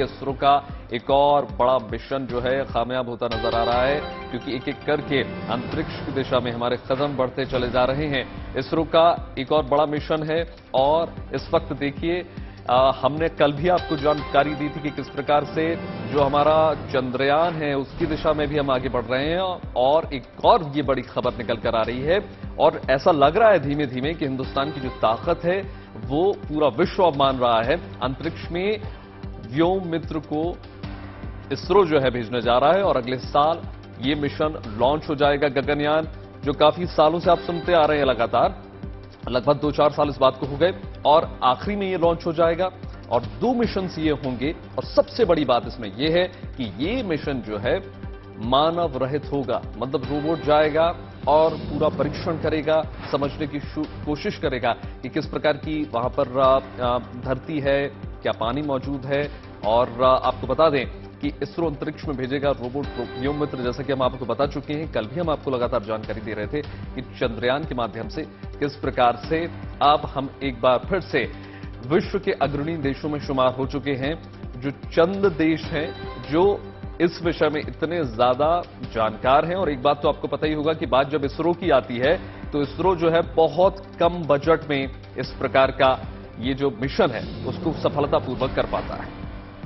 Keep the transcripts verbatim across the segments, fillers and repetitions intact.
देखिए इसरो का एक और बड़ा मिशन जो है कामयाब होता नजर आ रहा है, क्योंकि एक एक करके अंतरिक्ष की दिशा में हमारे कदम बढ़ते चले जा रहे हैं। इसरो का एक और बड़ा मिशन है और इस वक्त देखिए आ, हमने कल भी आपको जानकारी दी थी कि किस प्रकार से जो हमारा चंद्रयान है उसकी दिशा में भी हम आगे बढ़ रहे हैं, और एक और ये बड़ी खबर निकल कर आ रही है और ऐसा लग रहा है धीमे धीमे कि हिंदुस्तान की जो ताकत है वो पूरा विश्व अब मान रहा है। अंतरिक्ष में व्योम मित्र को इसरो जो है भेजने जा रहा है और अगले साल ये मिशन लॉन्च हो जाएगा। गगनयान जो काफी सालों से आप सुनते आ रहे हैं, लगातार लगभग दो चार साल इस बात को हो गए और आखिरी में ये लॉन्च हो जाएगा और दो मिशन ये होंगे। और सबसे बड़ी बात इसमें यह है कि ये मिशन जो है मानव रहित होगा, मतलब रोबोट जाएगा और पूरा परीक्षण करेगा, समझने की कोशिश करेगा कि किस प्रकार की वहां पर धरती है, क्या पानी मौजूद है। और आपको बता दें कि इसरो अंतरिक्ष में भेजेगा रोबोट व्योम मित्र, जैसा कि हम आपको बता चुके हैं, कल भी हम आपको लगातार जानकारी दे रहे थे कि चंद्रयान के माध्यम से किस प्रकार से अब हम एक बार फिर से विश्व के अग्रणी देशों में शुमार हो चुके हैं। जो चंद देश हैं जो इस विषय में इतने ज्यादा जानकार हैं। और एक बात तो आपको पता ही होगा कि बात जब इसरो की आती है तो इसरो जो है बहुत कम बजट में इस प्रकार का ये जो मिशन है उसको सफलतापूर्वक कर पाता है।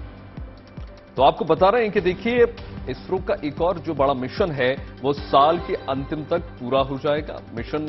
तो आपको बता रहे हैं कि देखिए इसरो का एक और जो बड़ा मिशन है वो साल के अंतिम तक पूरा हो जाएगा। मिशन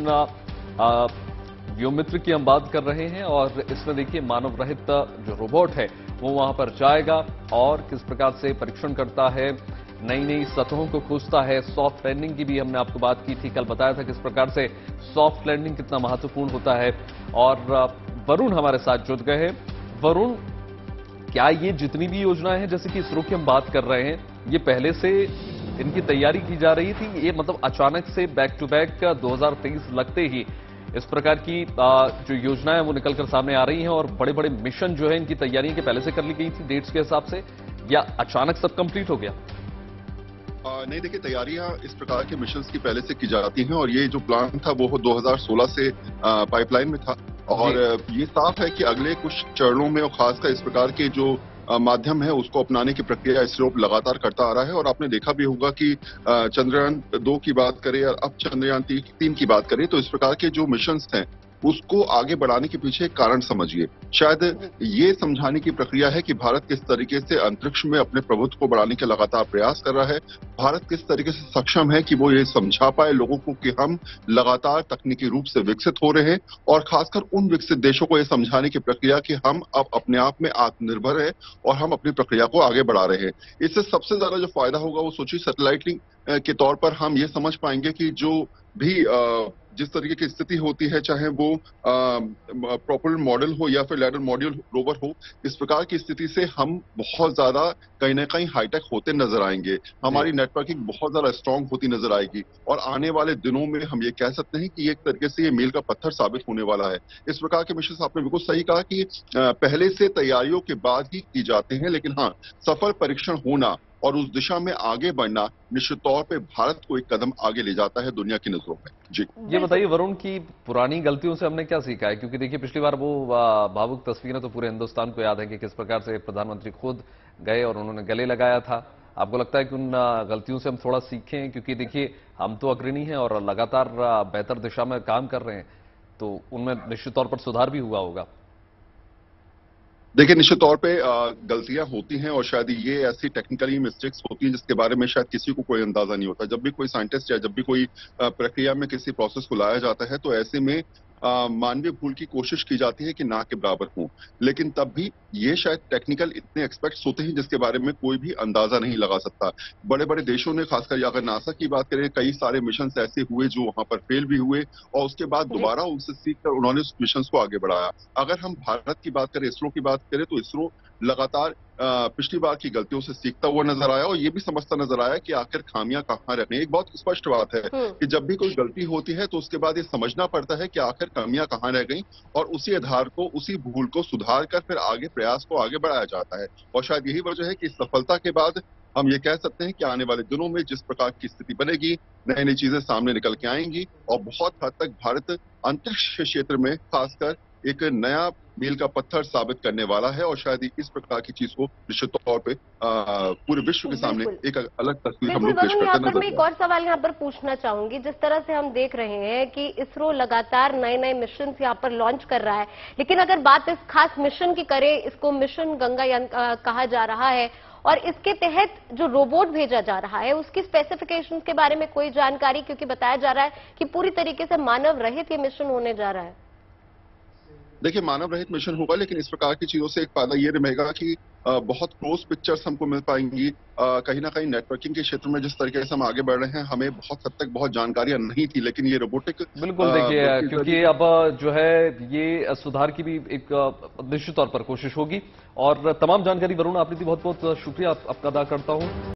व्योम मित्र की हम बात कर रहे हैं और इसमें देखिए मानव रहित जो रोबोट है वो वहां पर जाएगा और किस प्रकार से परीक्षण करता है, नई नई सतहों को खोजता है। सॉफ्ट लैंडिंग की भी हमने आपको बात की थी, कल बताया था किस प्रकार से सॉफ्ट लैंडिंग कितना महत्वपूर्ण होता है। और वरुण हमारे साथ जुड़ गए हैं। वरुण, क्या ये जितनी भी योजनाएं हैं जैसे कि इसरो की हम बात कर रहे हैं, ये पहले से इनकी तैयारी की जा रही थी, ये मतलब अचानक से बैक टू बैक दो हज़ार तेईस लगते ही इस प्रकार की जो योजनाएं वो निकलकर सामने आ रही हैं और बड़े बड़े मिशन जो है इनकी तैयारियां के पहले से कर ली गई थी डेट्स के हिसाब से, या अचानक सब कंप्लीट हो गया? आ, नहीं, देखिए तैयारियां इस प्रकार के मिशंस की पहले से की जाती हैं और ये जो प्लान था वो दो हज़ार सोलह से पाइपलाइन में था। और ये साफ है कि अगले कुछ चरणों में और खासकर इस प्रकार के जो माध्यम है उसको अपनाने की प्रक्रिया इसरो लगातार करता आ रहा है। और आपने देखा भी होगा कि चंद्रयान दो की बात करें या अब चंद्रयान ती, तीन की बात करें तो इस प्रकार के जो मिशंस हैं उसको आगे बढ़ाने के पीछे एक कारण समझिए। शायद ये समझाने की प्रक्रिया है कि भारत किस तरीके से अंतरिक्ष में अपने प्रभुत्व को बढ़ाने के लगातार प्रयास कर रहा है। भारत किस तरीके से सक्षम है कि वो ये समझा पाए लोगों को कि हम लगातार तकनीकी रूप से विकसित हो रहे हैं, और खासकर उन विकसित देशों को ये समझाने की प्रक्रिया कि हम अब अपने आप में आत्मनिर्भर है और हम अपनी प्रक्रिया को आगे बढ़ा रहे हैं। इससे सबसे ज्यादा जो फायदा होगा वो सोचिए सैटेलाइट लिंक के तौर पर हम ये समझ पाएंगे कि जो भी जिस तरीके की स्थिति होती है, चाहे वो प्रॉपर मॉडल हो या फिर लैडर मॉड्यूल रोवर हो, इस प्रकार की स्थिति से हम बहुत ज्यादा कहीं ना कहीं हाईटेक होते नजर आएंगे। हमारी नेटवर्किंग बहुत ज्यादा स्ट्रांग होती नजर आएगी और आने वाले दिनों में हम ये कह सकते हैं कि एक तरीके से ये मील का पत्थर साबित होने वाला है। इस प्रकार के मिशन आपने बिल्कुल सही कहा कि पहले से तैयारियों के बाद ही की जाते हैं, लेकिन हाँ, सफल परीक्षण होना और उस दिशा में आगे बढ़ना निश्चित तौर पे भारत को एक कदम आगे ले जाता है दुनिया की नजरों में। जी, ये बताइए वरुण की पुरानी गलतियों से हमने क्या सीखा है? क्योंकि देखिए पिछली बार वो भावुक तस्वीरें तो पूरे हिंदुस्तान को याद है कि किस प्रकार से प्रधानमंत्री खुद गए और उन्होंने गले लगाया था। आपको लगता है कि उन गलतियों से हम थोड़ा सीखें? क्योंकि देखिए हम तो अग्रणी हैं और लगातार बेहतर दिशा में काम कर रहे हैं, तो उनमें निश्चित तौर पर सुधार भी हुआ होगा। देखिए निश्चित तौर पे गलतियां होती हैं और शायद ये ऐसी टेक्निकली मिस्टेक्स होती हैं जिसके बारे में शायद किसी को कोई अंदाजा नहीं होता। जब भी कोई साइंटिस्ट या जब भी कोई प्रक्रिया में किसी प्रोसेस को लाया जाता है तो ऐसे में मानवीय भूल की कोशिश की जाती है कि ना के बराबर हो, लेकिन तब भी ये शायद टेक्निकल इतने एक्सपर्ट्स होते हैं जिसके बारे में कोई भी अंदाजा नहीं लगा सकता। बड़े बड़े देशों ने, खासकर अगर नासा की बात करें, कई सारे मिशन ऐसे हुए जो वहां पर फेल भी हुए और उसके बाद दोबारा उनसे सीखकर उन्होंने उस मिशन को आगे बढ़ाया। अगर हम भारत की बात करें, इसरो की बात करें, तो इसरो लगातार पिछली बार की गलतियों से सीखता हुआ नजर आया और ये भी समझता नजर आया कि आखिर खामियां कहां रह गई। एक बहुत स्पष्ट बात है कि जब भी कोई गलती होती है तो उसके बाद ये समझना पड़ता है कि आखिर खामियां कहां रह गई और उसी आधार को, उसी भूल को सुधार कर फिर आगे प्रयास को आगे बढ़ाया जाता है। और शायद यही वजह है कि सफलता के बाद हम ये कह सकते हैं कि आने वाले दिनों में जिस प्रकार की स्थिति बनेगी, नई नई चीजें सामने निकल के आएंगी और बहुत हद तक भारत अंतरिक्ष क्षेत्र में खासकर एक नया मील का पत्थर साबित करने वाला है और शायद इस प्रकार की चीज को निश्चित तौर पे आ, पूरे विश्व के सामने एक अलग तस्वीर हम लोग पेश बिल्कुल, यहाँ करते पर मैं नजर एक और सवाल यहाँ पर पूछना चाहूंगी। जिस तरह से हम देख रहे हैं कि इसरो लगातार नए नए मिशन यहाँ पर लॉन्च कर रहा है, लेकिन अगर बात इस खास मिशन की करें, इसको मिशन गंगायान कहा जा रहा है और इसके तहत जो रोबोट भेजा जा रहा है उसकी स्पेसिफिकेशंस के बारे में कोई जानकारी, क्योंकि बताया जा रहा है कि पूरी तरीके से मानव रहित ये मिशन होने जा रहा है। देखिए, मानव रहित मिशन होगा, लेकिन इस प्रकार की चीजों से एक फायदा ये रहेगा कि आ, बहुत क्लोज पिक्चर्स हमको मिल पाएंगी। आ, कहीं ना कहीं नेटवर्किंग के क्षेत्र में जिस तरीके से हम आगे बढ़ रहे हैं, हमें बहुत हद तक बहुत जानकारियां नहीं थी, लेकिन ये रोबोटिक बिल्कुल देखिए, क्योंकि अब जो है ये सुधार की भी एक निश्चित तौर पर कोशिश होगी। और तमाम जानकारी वरुण आपने दी, बहुत बहुत शुक्रिया आपका अदा करता हूं।